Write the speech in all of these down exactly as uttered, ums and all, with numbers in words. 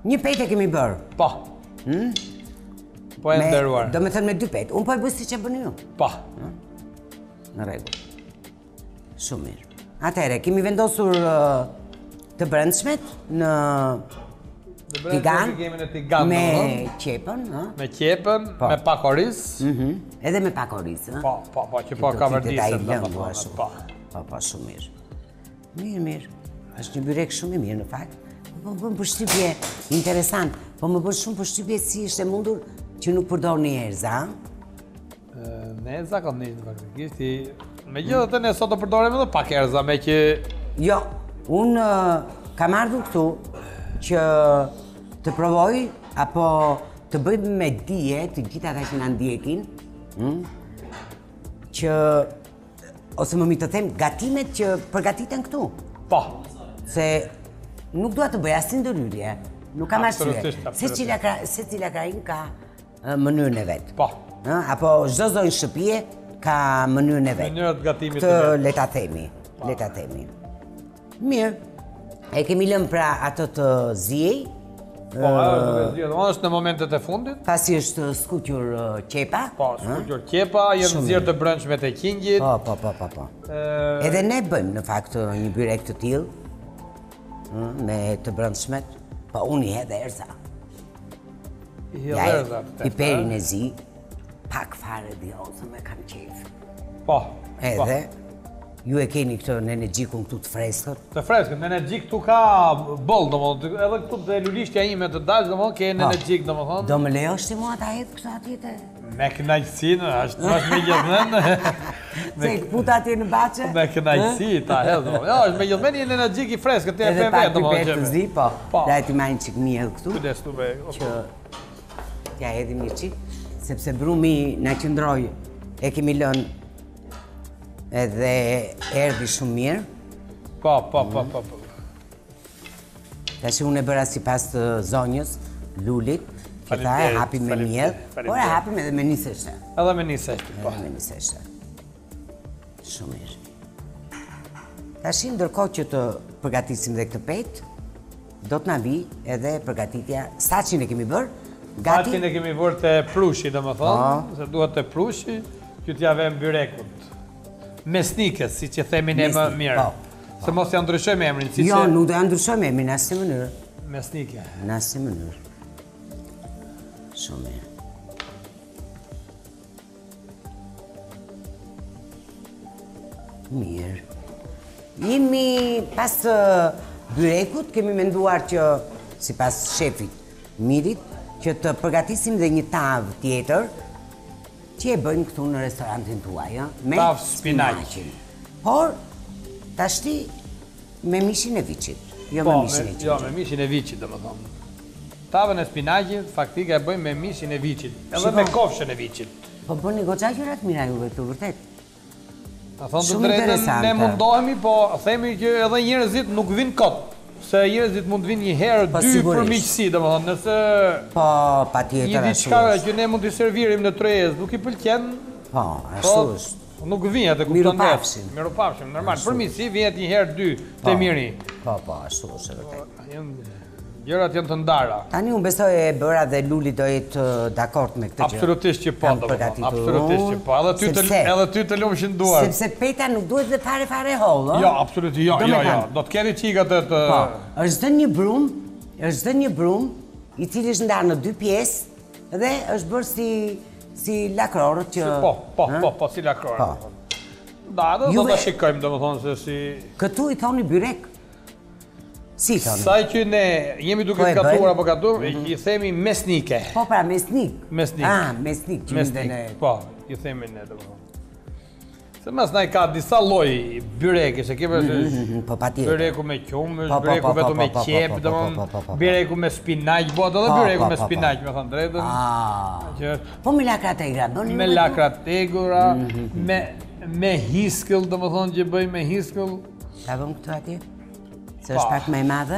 Një pejtë e kemi bërë. Po. Po e nderuar. Do me thënë me dy pejtë. Unë po e bëj si që bëni ju. Po. Në rregull. Shumë mirë. Atëherë, kemi vendosur të brendshmet në tigan, kemi në tigan me qepën, me qepën, me pak oriz. Edhe me pak oriz, ëh. Po, po, po, që po ka vërdisën, domethënë. Po, po, po, shumë mirë. Mirë, mirë. Është një byrek shumë i mirë në fakt. Po më bën përshtypje interesant, po më bën shumë përshtypje si ishte mundur që nuk përdorni erza, ëh? Ne zakonisht faktikisht, megjithatë ne sot do përdorim edhe pak erza, me që jo, unë kam ardhur këtu që të provoj apo të bëj me dije të gjitha ata që na ndjekin, që ose më mi të them gatimet që përgatiten këtu. Po. Se nuk dua të bëj asnjë ndërhyrje, nuk kam arsye. Absolutisht. Secila krain ka mënyrën e vet. Po. Apo çdo zonjë shtëpie ka mënyrën e vet. Mënyrat gatimit të vet. Le ta themi, le ta themi. Mirë. E kemi lënë pra atë të ziej. Po, ajo ziej, është në momentet e fundit. Pasi është skuqur qepa. Po, skuqur qepa, janë nxjerrë të brendshmet e qingjit. Po, po, po, po, po. Edhe ne bëjmë në fakt një byrek të tillë, me të brendshmet, po unë i hedh erza. I hedh erza. Piperin e zi, pak fare djallë, me kam qef. Po. Edhe, ju e keni këtë në energjikun këtu të freskët? Të freskët, në energjik këtu ka boll, domethënë, edhe këtu dhe lulishtja ime të dash, domethënë, ke në energjik, domethënë. Do më lejosh ti mua ta hedh kështu atje? Me kënaqësi, është është me gjithmonë. Se këputa atje në baçe? Me kënaqësi ta hedh. Jo, është me gjithmonë një energjik i freskët, ti e pe vetë domethënë. Edhe pak të zi, po. Daj ti marrin çik miell këtu. Kujdes tu be. Ja hedhim një çik, sepse brumi na qëndroi. E kemi lënë edhe erdhi shumë mirë. Po, po, po, po, po. Tash unë e bëra sipas të zonjës, Lulit, që ta e hapim me miell, por e hapim edhe me niseshte. Edhe me niseshte, po. Edhe me niseshte. Shumë mirë. Tash ndërkohë që të përgatisim dhe këtë petë, do të na vi edhe përgatitja, saçin e kemi bërë, gati. Saçin e kemi bërë te prushi, domethënë, se duhet te prushi, që t'ja vëm byrekut. Mesnikës, si që themi ne më mirë. Se mos ja ndryshojmë emrin. Jo, nuk do ja ndryshojmë emrin në asnjë mënyrë. Mesnike. Në asnjë mënyrë. Shumë mirë. Mirë. Jemi pas byrekut, kemi menduar që, sipas shefit Mirit, që të përgatisim dhe një tavë tjetër, që e bëjmë këtu në restorantin tuaj, me spinaqin. Por, tashti me mishin e viçit, jo me mishin e qingjit. Jo, me mishin e viçit, dhe më thonë. Tavën e spinaqit, faktika e bëjmë me mishin e viçit, edhe me kofshën e viçit. Po bëni goxha gjërat mira juve këtu, vërtet. Ta thonë të drejtën, ne mundohemi, po themi që edhe njerëzit nuk vinë kot. Se njerëzit mund të vinë një herë, dy për miqësi, domethënë, nëse po patjetër një diçka që ne mund t'i servirim në trezë, nuk i pëlqen. Po, ashtu është. Nuk vjen atë kupton vetë. Mirupafshim. Mirupafshim, normal. Për miqësi vjen një herë, dy te miri. Po, po, ashtu është vërtet. Gjërat janë të ndara. Tani unë besoj e bëra dhe Luli do jetë dakord me këtë gjë. Absolutisht që po, absolutisht që po. Edhe ty të edhe ty të lumshin duar. Sepse peta nuk duhet dhe fare fare hollë, ëh? Jo, absolutisht, jo, jo, jo. Do të keni çikat të Po. Është dhënë një brum, është dhënë një brum i cili është ndarë në dy pjesë dhe është bërë si si lakrorët që Po, po, po, po, si lakrorët. Da, do ta shikojmë domethënë se si këtu i thoni byrek. Si thoni? Sa që ne jemi duke gatuar apo gatuar, i themi mesnike. Po pra, mesnik. Mesnik. Ah, mesnik që më dhe ne. Po, i themi ne domethënë. Se mas na i ka disa lloj byreke, se kemi po patjetër. Byreku me qumësh, byreku vetëm me qep, domethënë, byreku me spinaq, bëhet edhe byreku me spinaq, me thënë drejtën. Ah. Po me lakra tegra, bëni. Me lakra tegra, me me hiskëll, domethënë që bëjmë me hiskëll. Ta vëm këtu atje? Se është pak më e madhe?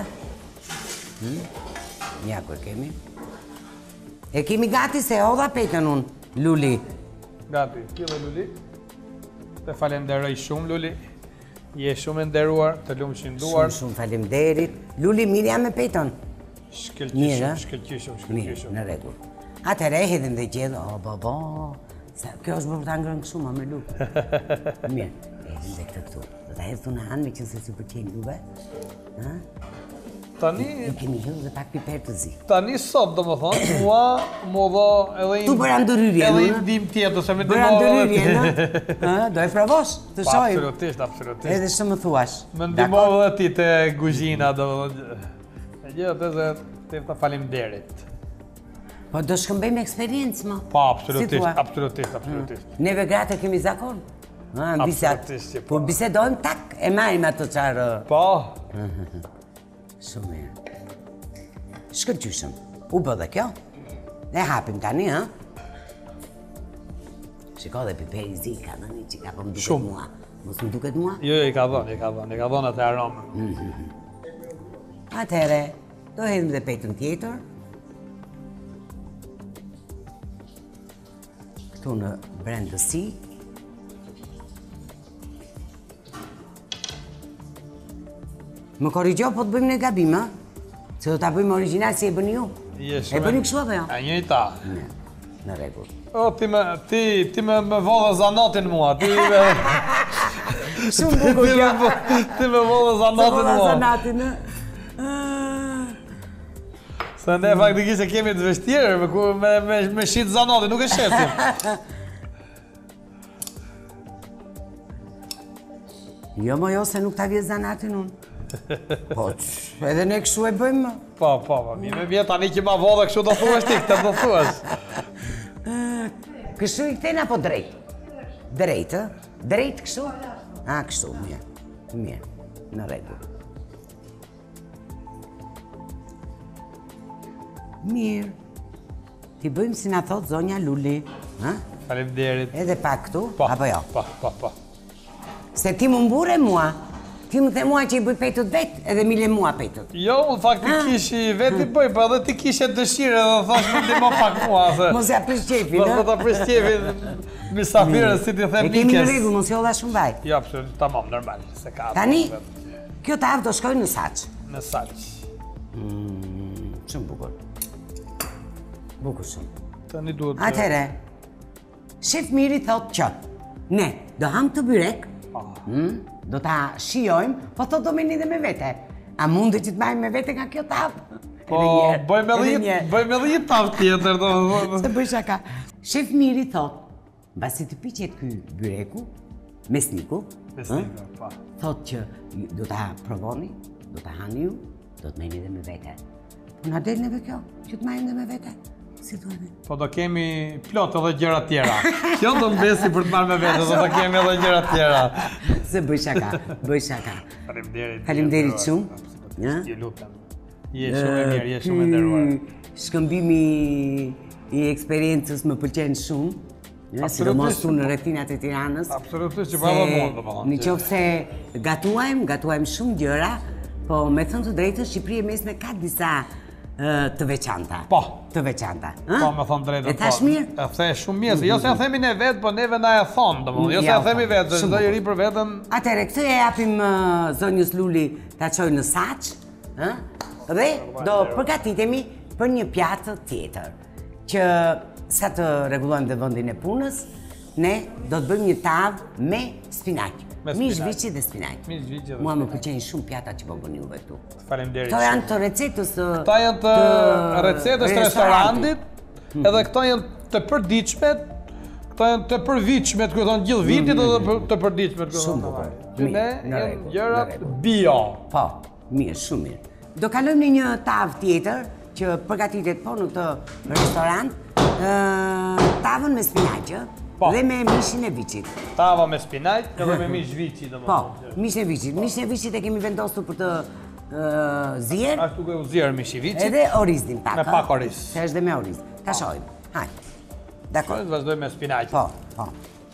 Ja, ku e kemi? E kemi gati se hodha petën unë, Luli. Gati, fillë Luli. Të falenderoj shumë, Luli. Je shumë e nderuar, të lumshin duar. Shumë, shumë falemderit. Luli, mirë jam me petën. Shkëlqyshëm, shkëlqyshëm, Mirë, shkëlqyshëm. në rregull. Atëherë e hedhim dhe gjedhë, o baba, sa kjo është bërë për ta ngrënë kështu ma me lukë. Mirë, e hedhim dhe këtë këtu. Do ta hedhë në anë me që se si pëlqejnë juve. Ha? Tani, I kemi hyrë dhe pak piper të zi. tani sot, do më thonë, mua më dha edhe Tu bëra ndërhyrje, edhe në? i ndim tjetër, se me Bëra ndimohë ndërhyrje, në? Ha? Do e provosh, të Pa, shojmë. absolutisht, absolutisht. Edhe që më thuash. Me ndimohë dhe ti të guzhina, do më thonë. E gjithë të zë, të të falim derit. Po do shkëmbejmë eksperiencë, më. Pa, Si absolutisht, thua? absolutisht, absolutisht. Neve gratë kemi zakon. Ha, në bisat. Absolutisht që po. Kur bisedojmë, tak, e marim ato qarë. Pa, Shumë mirë. Shkëlqyshëm. U bë dhe kjo. E hapim tani, ha? Shiko dhe piperi zi, ka dhëni që ka po më duket Shumë. mua. Mos më duket mua? jo, i ka dhënë, i ka dhënë, i ka dhënë atë aromën. Atëhere, do hedhim dhe pejtën tjetër. Këtu në brendësi. Më korrigjo, po të bëjmë në gabim, ha? Se do ta bëjmë origjinal si e bëni ju. Je E shumë- bëni kështu apo jo? A njëjta. Mirë, në rregull. O, ti me, ti, ti me me vodhe zanatin mua, ti me, Shumë ti bukur me, kjo. ti me vodhe zanatin Zanatin mua. zanatin, ë? Ah. Se ne faktikisht e kemi të vështirë, me, ku- me, me, me shit zanatin, nuk e shesim. Jo, mo jo, se nuk ta vje zanatin unë. Po, ç, edhe ne kështu e bëjmë. Po, po, po, mi me vjetë tani që ma vodhe kështu do thuash ti, këtë do thuash. Kështu i këtejnë apo drejt? Drejt, ë? Drejt kështu? A, kështu, mirë. Mirë, në rregull. Mirë. Ti bëjmë si na thot zonja Luli, ha? Faleminderit. Edhe pak këtu, Po, apo jo? Po, po, po. Se ti më mbure mua. Ti më the mua që i bëj pejtët vetë, edhe mile mua pejtët. Jo, unë faktikisht i veti bëj, po edhe ti kishe dëshirë edhe thash më ndihmo pak mua, se... Mos ja prish qefin, Mos ë? do ta prish qefin misafirën, si ti E them kemi në mikes. rregull, mos jolla shumë vaj. Jo, absolutisht, tamam, normal, se ka... Tani, kjo tavë do shkojë në saç. Në salq. Shumë bukur. Bukur shumë. Tani duhet... të- Atëhere, shef Miri thot që ne do ham të byrek, mm, do ta shijojmë, po thot do meni dhe me vete. A mundet që të marrim me vete nga kjo tavë? Po, Edhe njerë, bëjmë edhe edhe një, njerë. bëjmë edhe një tavë tjetër, do më thonë. Se bëj shaka. Shef Miri thot, mbasi të piqet ky byreku, mesniku, Besnika, pa. thot që do ta provoni, do ta hani ju, do të merrni dhe me vete. Po na del neve kjo, që të marrim dhe me vete. Si duhet? Po do kemi plot edhe gjëra tjera. Kjo do mbesi për të marrë me vete, do të kemi edhe gjëra tjera. Se bëj shaka, bëj shaka. Faleminderit. Faleminderit shumë. Ja? Absolutisht, ju lutem. Je shumë e mirë, je shumë e nderuar. Ky shkëmbimi i eksperiencës më pëlqen shumë. Ja, sidomos tu në rrethinat e Tiranës. Absolutisht që pa edhe mund, domethënë. Në qoftë se gatuajmë, gatuajmë shumë gjëra, po me thënë të drejtën Shqipëria e mesme ka disa ë, të veçanta. Po. Të veçanta. ë? Po, me thonë drejtën, E thash mirë? E the shumë mirë, se jo se ja themi ne vetë, po neve na e thonë, domethënë. Jo se ja Ja, themi po, vetë, se shumë çdo njeri bukur. për veten. Atëherë, këtë e japim uh, zonjës Luli ta çojë në saç, ë? Dhe do përgatitemi për një pjatë tjetër, që sa të rregullojmë dhe vendin e punës, ne do të bëjmë një tavë me spinaq. Me Mish spinaq. viçi dhe spinaq. Mish viçi dhe Mua më pëlqejnë shumë pjatat që po bëni juve këtu. Faleminderit. Këto janë të recetës të Këta janë të recetës të restorantit, edhe këta janë të përditshmet, këta janë të përvitshmet, ku thonë gjithë vitit edhe për- të përditshmet, ku Shumë thonë. bukur. Që Mirë, ne në janë rregull, gjërat në rregull. bio. Po, mirë, shumë mirë. Do kalojmë në një tavë tjetër që përgatitet po në këtë restorant, ë, tavën me spinaqë Po. dhe me mishin e viçit. Tava me spinaq edhe me mish viçi, Po, domethënë. mishin e viçit. Mishin e viçit e kemi vendosur për të ë, zier, Ashtu ku e u zier mish i viçit. edhe orizin pak. Me ë? pak oriz. Se është dhe me oriz. Ta shohim. Hajde. Dakor. Po, vazhdoj me spinaq. Po, po.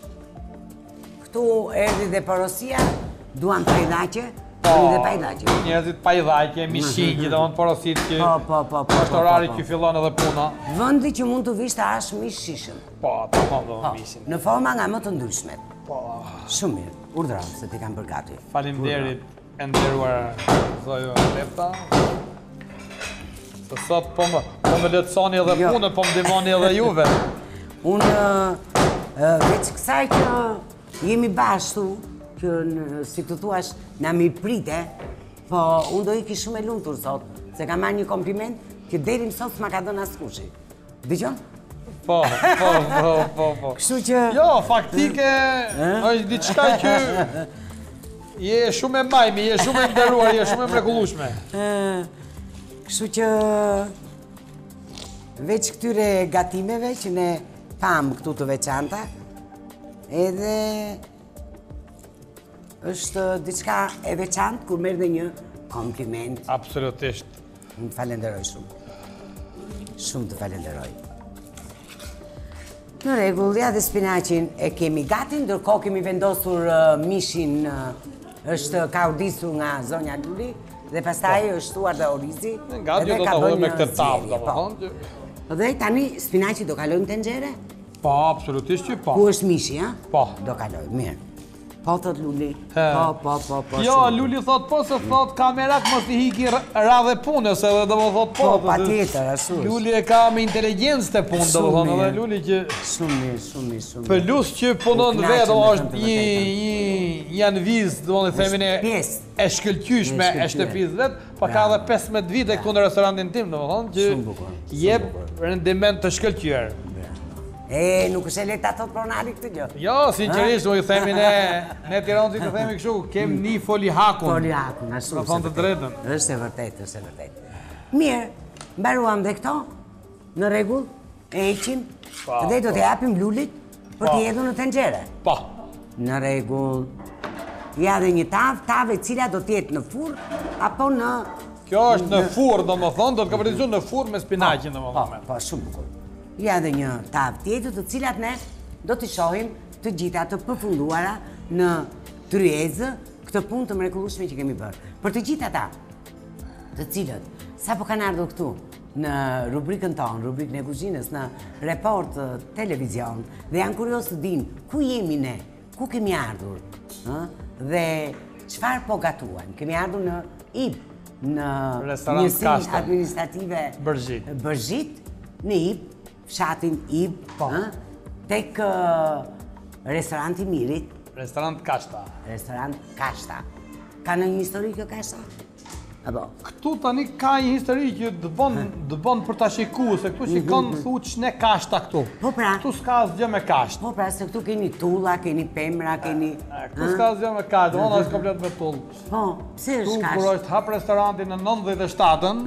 Këtu erdhi dhe porosia, duan pajdaqe, duan dhe pajdaqe. Njerëzit pa i dhajtje, mishinjë, domethënë porosit që Po, po, po, po. është orari po, po. që fillon edhe puna. Vendi që mund të vish të hash mish shishëm. Po, tamam do Po, mishin. në forma nga më të ndryshmet. Po, Shumë mirë. Urdhëro se ti kam bërë gati. faleminderit e nderuar zojo Lefta. Se sot po më po më letësoni edhe punën, po më ndihmoni edhe juve. Unë veç kësaj që jemi bashkë, që si të thuash na mirë prite, po unë do iki shumë e lumtur sot, se kam marrë një kompliment që deri më sot s'ma ka dhënë askushi. Dëgjon? Po, po, po, po, po. Kështu që... Jo, faktike, është diçka që je shumë e majmi, je shumë e nderuar, je shumë e mrekullueshme. Kështu që veç këtyre gatimeve që ne pam këtu të veçanta, edhe është diçka e veçantë kur merr dhe një kompliment. Absolutisht. Unë të falenderoj shumë. Shumë të falenderoj. Në rregull, ja dhe spinaqin e kemi gati, ndërkohë kemi vendosur mishin, është ka urdisur nga zonja Luli, dhe pastaj është thuar dhe orizi. Gati do ta hodhim me këtë tavë, domethënë. Dhe tani spinaqi do kalojmë tenxhere? Po, absolutisht që po. Ku është mishi, ha? Po. Do kalojmë, mirë. Po, thot Luli. Po, po, po, po. Jo, Luli thot po, se thot kamerak mos t'i hiki radhe punës, edhe do më thot po. Po, pa tjetër, ashtu. Luli e ka me inteligencë të punë, do më thonë, edhe Luli që... Shumë mirë, shumë mirë, shumë mirë. Pëllus që punon vetë, është një janë vizë, do më dhe themin e shkëlqyshme e shtëpis vetë, pa ka edhe pesëmbëdhjetë vite këtu në restorantin tim, do më thonë, që jep rendiment të shkëlqyer. E, nuk është e lehtë ato të pronari këtë gjë. Jo, sinqerisht, do i themi ne, ne tiranësit të themi kështu, kem një folihakun. Folihakun, ashtu. Në thonë të drejtën. Është e vërtetë, është e vërtetë. Mirë, mbaruam dhe këto, në rregull, e heqim, dhe do t'i japim Lulit për t'i hedhur në tenxhere. Po. Në rregull. Ja dhe një tavë, tavë e cila do t'jetë në furr apo në... Kjo është në furr, do më thonë, do t'ka përdizu në furr me spinaqin, do më thonë. Po, shumë bukur. Ja dhe një tavë tjetër të cilat ne do t'i shohim të gjitha të përfunduara në tryezë këtë punë të mrekullueshme që kemi bërë. Për të gjitha ata të cilët sapo kanë ardhur këtu në rubrikën tonë, rubrikën e kuzhinës, në Report Televizion, dhe janë kurioz të dinë ku jemi ne, ku kemi ardhur, dhe çfarë po gatuan. Kemi ardhur në I B, në njësinë administrative Bërzhit, në I B, fshatin I B, tek restoranti Mirit. Restorant Kashta. Restorant Kashta. Ka në një histori kjo Kashta? Apo? Këtu tani ka një histori që dë bon për ta shiku, se këtu që kanë thu që ne Kashta këtu. Po pra. Këtu s'ka asgjë me Kashtë. Po pra, se këtu keni tulla, keni pemra, keni... Këtu s'ka asgjë me Kashtë, ona është komplet me tullë. Po, pse është Kashtë? Këtu kur është hap restorantin në nëntëdhjetë e shtatën,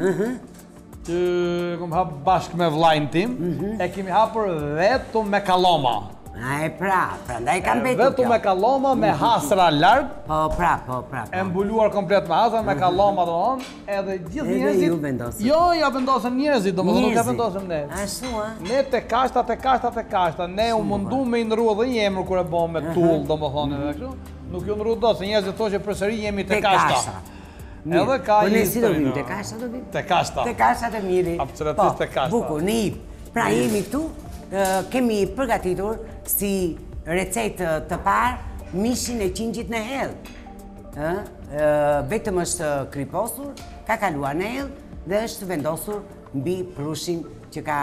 që kom hapë bashkë me vlajnë tim, e kemi hapër vetëm me kaloma. A e pra, pra ndaj kam betur kjo. Vetëm me kaloma, me hasra largë. Po, pra, po, pra. E mbuluar komplet me hasra, me kaloma do onë, edhe gjithë njerëzit... Edhe ju vendosën. Jo, ja vendosën njerëzit, do më nuk ja vendosën ne. Ashtu, a? Ne te kashta, te kashta, te kashta. Ne u mundu me i nërru edhe një emër kër e bo me tull, do më thonë edhe kështu. Nuk ju nërru do, se njerëzit thoshe përsëri jemi te kashta. Edhe ka një historinë. Te kashta do vim? Te kashta. Te kashta të miri. Absolutisht te kashta. Bukur, në I B. Pra jemi këtu, kemi përgatitur si recetë të parë mishin e qingjit në hellë. Vetëm është kriposur, ka kaluar në hellë dhe është vendosur mbi prushin që ka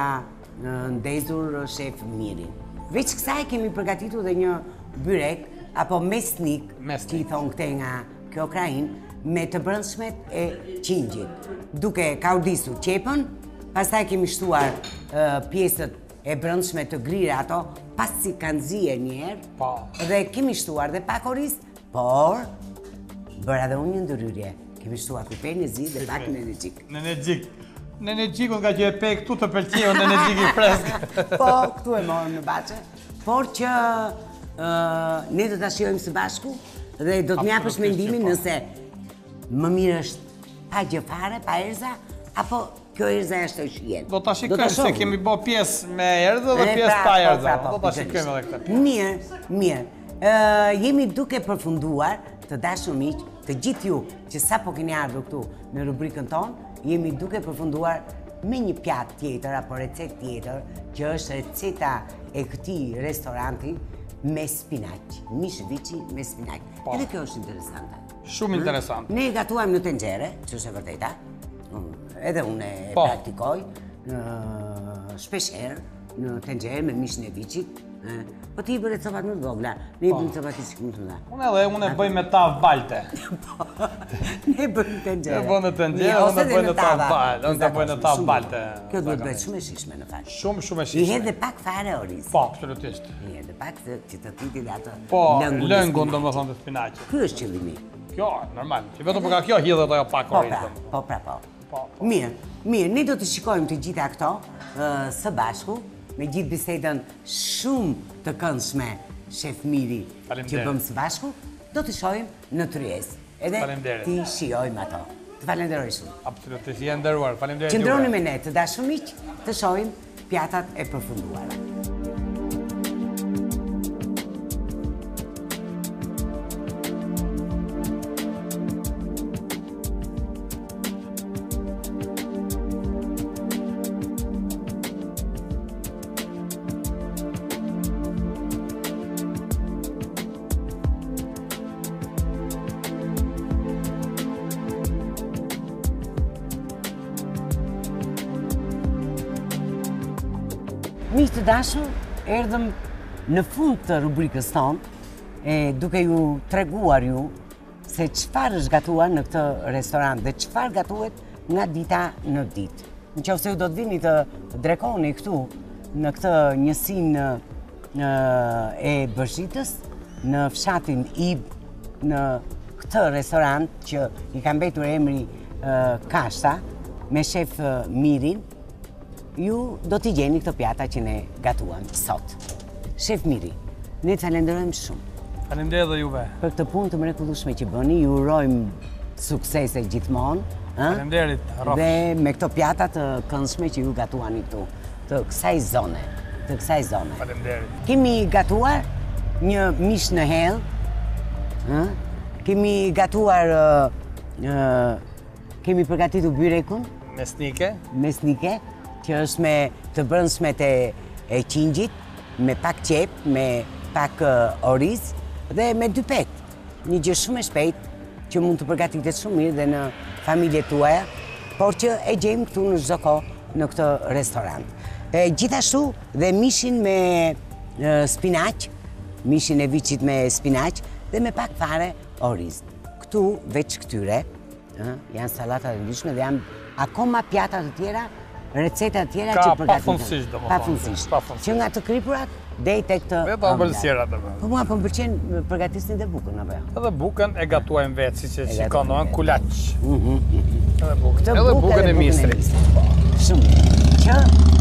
ndezur shef Miri. Veç kësaj kemi përgatitur dhe një byrek apo mesnik, që i thonë këte nga kjo krajinë, me të brendshmet e qingjit. Duke ka urdisur qepën, pastaj kemi shtuar pjesët e brendshme të grira ato, pas si kanë zier njerë, dhe kemi shtuar dhe pak oriz, por bëra dhe unë një ndërhyrje. Kemi shtuar piper në zi dhe pak në në gjik. Në në gjik. Në në gjikun nga që e pe këtu të pëlqeo në në gjik i freskë. Po, këtu e morëm në bache. Por që ne do të shijojmë së bashku dhe do të mjapësh mendimin nëse më mirë është pa gjë fare, pa erza, apo kjo erza është e shijen. Do të shikojmë se kemi bo pjesë me erza dhe pjesë pa erza. Do të shikojmë edhe këtë. Mirë, mirë. Jemi duke përfunduar të dashur miq, të gjithë ju që sapo keni ardhur këtu në rubrikën tonë, jemi duke përfunduar me një pjatë tjetër apo recetë tjetër, që është receta e këtij restoranti me spinaq, mish viçi me spinaq. Edhe kjo është interesante. Shumë interesant. Ne e gatuam në tenxhere, që është e vërteta, Edhe unë e praktikoj shpesher në tenxhere me mishin e viçit. Po ti i bërë copat më të vogla, ne i bëjmë copat i sikur më të mëdha. Unë edhe unë e bëj me tavë balte. Ne bëjmë tenxhere. Ne bëjmë tenxhere, unë e bëj në tavë balte. Unë e bëj në tavë balte. Kjo duhet bëhet shumë e shishme në fakt. Shumë shumë e I shishme. hedh dhe pak fare oriz. Po, absolutisht. I hedh dhe pak që të titi dhe ato Po, lëngun domethënë të spinaqit. Ky është qëllimi. Kjo, normal. Që vetëm për ka kjo hidhet ajo pak Po oriz. pra, po pra po. Po, Mirë, mirë, ne do të shikojmë të gjitha këto së bashku, me gjithë bisedën shumë të këndshme Shef Miri që bëmë së bashku, do të shohim në Tryezë. Edhe ti shijojmë ato. Të falenderoj shumë. Absolutisht, je nderuar. Faleminderit. Qëndroni me ne, të dashur miq, të shohim pjatat e përfunduara. Miq të dashur, erdhëm në fund të rubrikës tonë, e duke ju treguar ju se çfarë është gatuar në këtë restorant dhe çfarë gatuhet nga dita në ditë. Nëse ju do të vini të drekoni këtu në këtë njësinë e Bëshitës, në fshatin Ib, në këtë restorant që i ka mbetur emri Kashta, me shef Mirin, ju do t'i gjeni këto pjata që ne gatuam sot. Shef Miri, ne të falenderojmë shumë. Faleminderit dhe juve. Për këtë punë të mrekullueshme që bëni, ju urojmë suksese gjithmonë. Faleminderit, Rafsh. Dhe me këto pjata të këndshme që ju gatuani këtu, të kësaj zone, të kësaj zone. Faleminderit. Kemi gatuar një mish në hell, ë? Kemi gatuar ë kemi përgatitur byrekun mesnike, mesnike, që është me të brëndshmet e qingjit, me pak qep, me pak oriz dhe me dy pet. Një gjë shumë e shpejt që mund të përgatitet shumë mirë dhe në familjet tuaja, por që e gjejmë këtu në çdo kohë në këtë restorant. Gjithashtu dhe mishin me spinaq, mishin e viçit me spinaq dhe me pak fare oriz. Këtu veç këtyre janë sallatat e ndryshme dhe janë akoma pjata të tjera, receta tjera që përgatiten. Pa fundsisht, pa fundsisht. Që nga të kripurat deri tek të vetë ëmbëlsira të bëjmë. Po mua po m'pëlqen përgatisni dhe bukën apo jo? Edhe bukën e gatuajmë vetë, siç e shikon, domethënë kulaç. Mhm. Edhe bukën. Edhe bukën e mistrit. Shumë. Që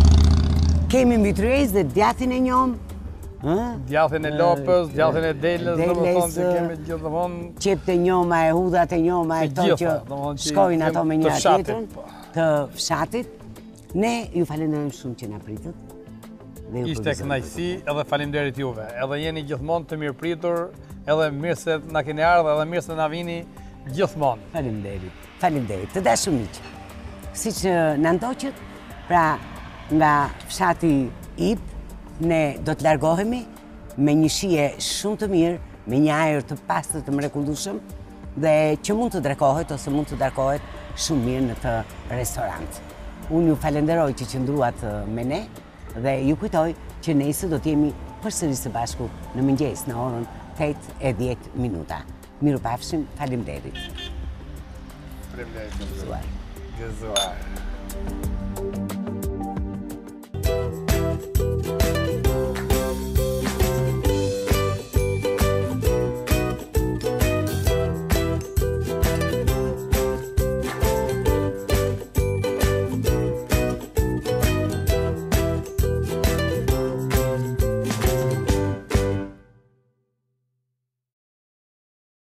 kemi mbi Tryezë dhe djathin e njom, ë? Djathin e lopës, djathin e delës, domethënë që kemi gjithmonë qepët e njoma, e hudhat e njoma, e këto që shkojnë ato me njëra tjetrën të fshatit. Ne ju falenderojmë shumë që na pritët. Ishte kënaqësi edhe faleminderit juve. Edhe jeni gjithmonë të mirëpritur, edhe mirë se na keni ardhur, edhe mirë se na vini gjithmonë. Faleminderit. Faleminderit. Të dashur miq. Siç na ndoqët, pra nga fshati Ip, ne do të largohemi me një shije shumë të mirë, me një ajër të pastër të mrekullueshëm dhe që mund të drekohet ose mund të darkohet shumë mirë në këtë restorant. Unë ju falenderoj që qëndruat me ne dhe ju kujtoj që nesër do t'jemi përsëri së bashku në mëngjes në orën tetë e dhjetë minuta. Mirupafshim, faleminderit. Faleminderit. Gëzuar. Gëzuar.